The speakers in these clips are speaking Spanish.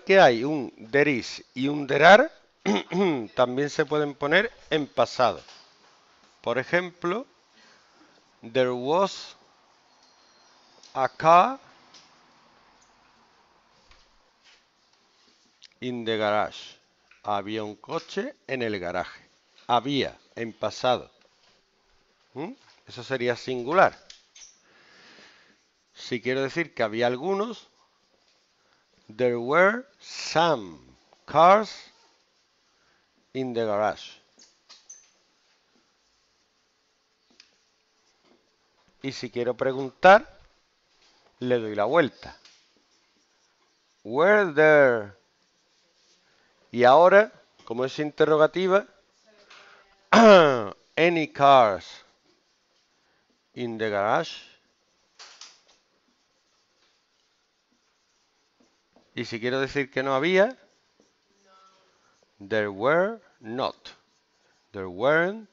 que hay un there is y un there are, también se pueden poner en pasado. Por ejemplo, there was a car in the garage. Había un coche en el garaje. Había, en pasado. Eso sería singular. Si quiero decir que había algunos, there were some cars in the garage. Y si quiero preguntar, le doy la vuelta. Were there? Y ahora, como es interrogativa, any cars in the garage. Y si quiero decir que no había, there were not. There weren't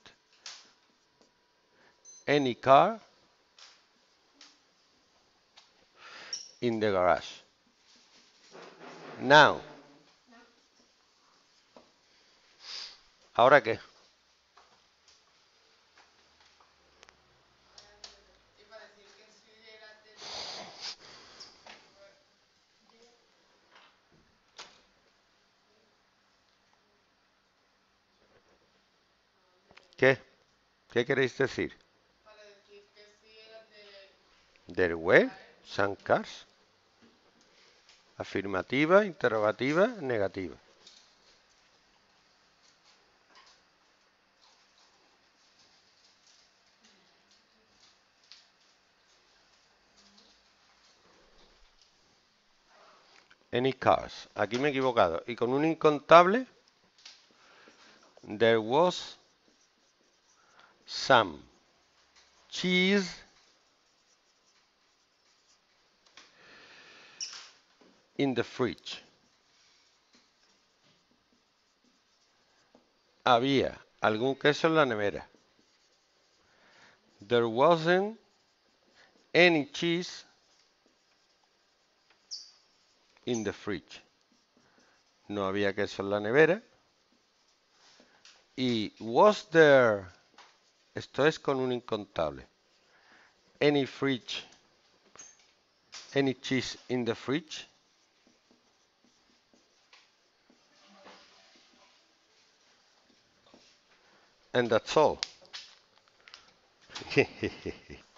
any car in the garage. Now. ¿Ahora qué? ¿Qué? ¿Qué queréis decir? There were some cars. Afirmativa, interrogativa, negativa. Any cars. Aquí me he equivocado. Y con un incontable, there was some cheese in the fridge. Había algún queso en la nevera. There wasn't any cheese in the fridge. No había queso en la nevera. Y was there, esto es con un incontable, any cheese in the fridge. And that's all.